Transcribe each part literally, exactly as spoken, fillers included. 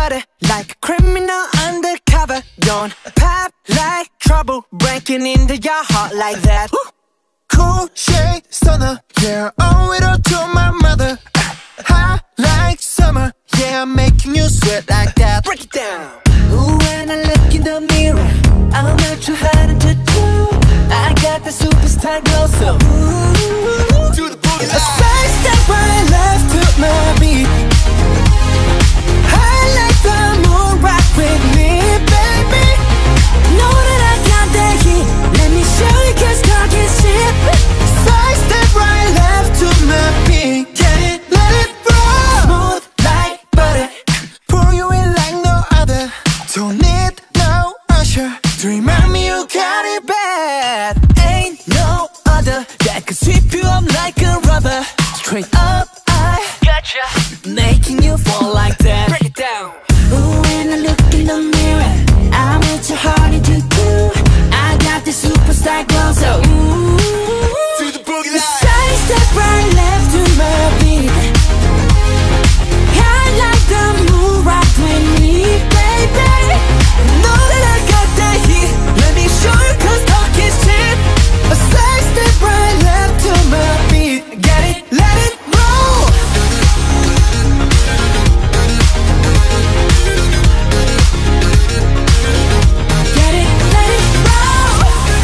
butter, like a criminal undercover. Don't pop like trouble, breaking into your heart like that. Cool shade stunner, yeah, owe it all to my mother. Hot like summer, yeah, I'm making you sweat like that. Break it down. Ooh, when I look in the mirror, I'm not too hard to do. I got the superstar glow, so ooh, Do the boogie a side step right left to my beat. I like the moon rock with me, baby. Know that I got that heat. Let me show you, cause talk is cheap. Side step right left to my beat. Get it, let it roll. Smooth like butter, Pour you in like no other. Don't need no usher to remind me you got it bad. ain't no other that could sweep you up like a rubber. Straight up, I gotcha, making you fall like that. Break it down. Ooh, when I look in the mirror, I'm at your heart into two. I got the superstar glow, so ooh, Do the boogie line. side step right left to my beat. I like the moon rock with me, baby. Know that I got that heat. Let me show you, cause talk is cheap. A side step right left to my beat. Get it, let it roll. Get it, let it roll.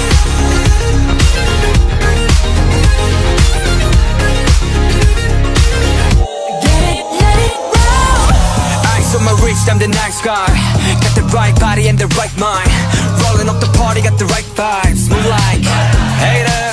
Get it, let it roll. Eyes on my wrist, I'm the nice guy. Got the right body and the right mind. Rolling up the party, got the right vibes. Move like haters.